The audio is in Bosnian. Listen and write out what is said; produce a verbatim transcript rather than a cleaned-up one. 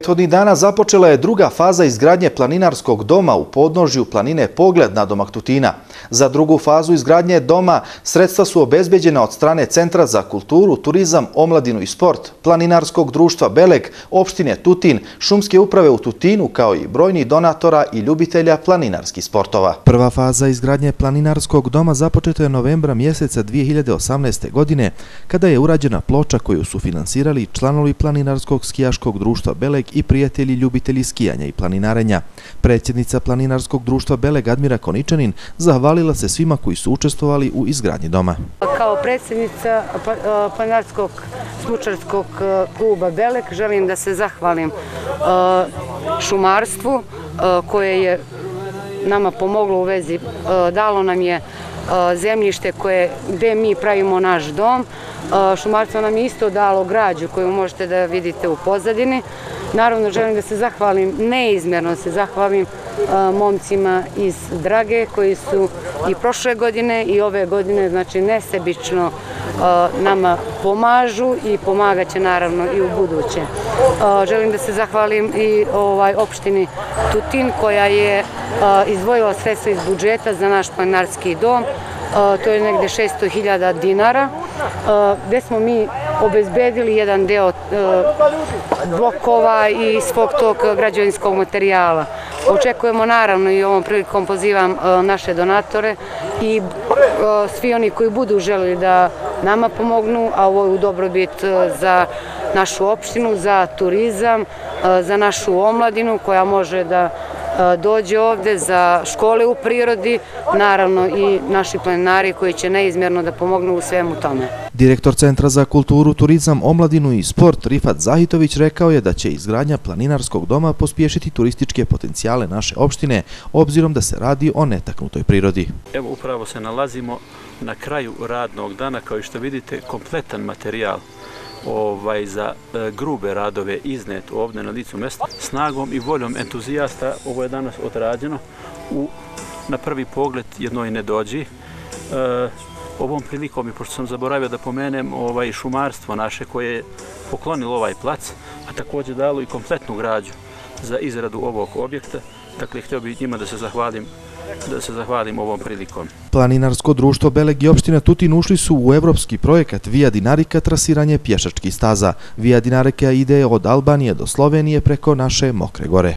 Prethodnih dana započela je druga faza izgradnje planinarskog doma u podnožju planine Pogled nadomak Tutina. Za drugu fazu izgradnje doma sredstva su obezbeđena od strane Centra za kulturu, turizam, omladinu i sport, Planinarskog društva Beleg, opštine Tutin, Šumske uprave u Tutinu, kao i brojnih donatora i ljubitelja planinarskih sportova. Prva faza izgradnje planinarskog doma započeta je novembra mjeseca dvije hiljade osamnaeste. godine, kada je urađena ploča koju su finansirali članovi Planinarskog skijaškog društva Beleg i prijatelji ljubitelji skijanja i planinarenja. Predsjednica Planinarskog društva Beleg Admira Koničanin zahvalila se svima koji su učestvovali u izgradnji doma. Kao predsjednica Planinarskog smučarskog kluba Beleg želim da se zahvalim šumarstvu koje je nama pomoglo u vezi, dalo nam je zemljište gdje mi pravimo naš dom. Šumarstvo nam je isto dalo građu koju možete da vidite u pozadini. Naravno, želim da se zahvalim, neizmjerno se zahvalim momcima iz Drage koji su i prošle godine i ove godine, znači nesebično nama pomažu i pomagat će naravno i u buduće. Želim da se zahvalim i opštini Tutin koja je izdvojila sredstva iz budžeta za naš planinarski dom. To je negde šesto hiljada dinara, gde smo mi obezbedili jedan deo blokova i svog tog građevinskog materijala. Očekujemo naravno i ovom prilikom pozivam naše donatore i svi oni koji budu želeli da nama pomognu, a ovo je u dobrobit za našu opštinu, za turizam, za našu omladinu koja može da dođe ovde, za škole u prirodi, naravno i naši planinari koji će neizmjerno da pomognu u svemu tome. Direktor Centra za kulturu, turizam, omladinu i sport Rifat Zahitović rekao je da će izgradnja planinarskog doma pospješiti turističke potencijale naše opštine, obzirom da se radi o netaknutoj prirodi. Evo upravo se nalazimo na kraju radnog dana, kao što vidite kompletan materijal za grube radove iznet ovdje na licu mjesta. Snagom i voljom entuzijasta ovo je danas odrađeno na prvi pogled jednoj ne dođi. Ovom prilikom, pošto sam zaboravio da pomenem šumarstvo naše koje je poklonilo ovaj plac, a također dalo i kompletnu građu za izradu ovog objekta. Dakle, htio bih njima da se zahvalim da se zahvalim ovom prilikom. Planinarsko društvo Beleg i opština Tutin ušli su u evropski projekat Via Dinarica trasiranje pješačkih staza. Via Dinarica ide od Albanije do Slovenije preko naše Mokre Gore.